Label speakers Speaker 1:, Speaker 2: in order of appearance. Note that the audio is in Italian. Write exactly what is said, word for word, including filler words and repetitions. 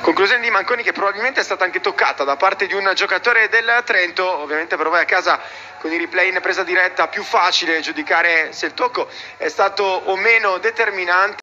Speaker 1: Conclusione di Manconi che probabilmente è stata anche toccata da parte di un giocatore del Trento. Ovviamente per voi a casa con i replay in presa diretta più facile giudicare se il tocco è stato o meno determinante.